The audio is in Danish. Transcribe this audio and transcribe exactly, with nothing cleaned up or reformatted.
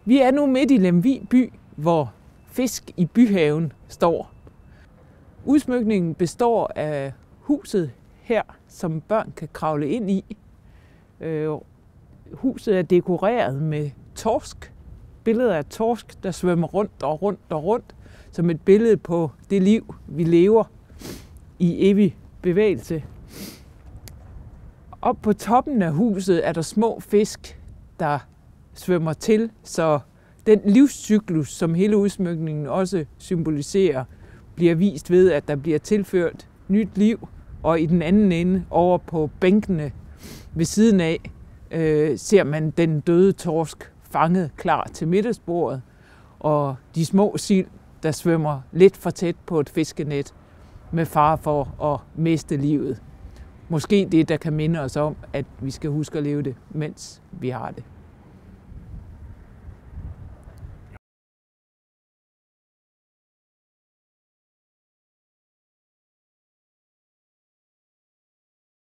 Vi er nu midt i Lemvig by, hvor Fisk i Byhaven står. Udsmykningen består af huset her, som børn kan kravle ind i. Øh, huset er dekoreret med torsk. Billeder af torsk, der svømmer rundt og rundt og rundt, som et billede på det liv, vi lever i evig bevægelse. Op på toppen af huset er der små fisk, der svømmer til, så den livscyklus, som hele udsmykningen også symboliserer, bliver vist ved, at der bliver tilført nyt liv, og i den anden ende, over på bænkene ved siden af, øh, ser man den døde torsk fanget klar til middagsbordet, og de små sild, der svømmer lidt for tæt på et fiskenet med fare for at miste livet. Måske det, der kan minde os om, at vi skal huske at leve det, mens vi har det.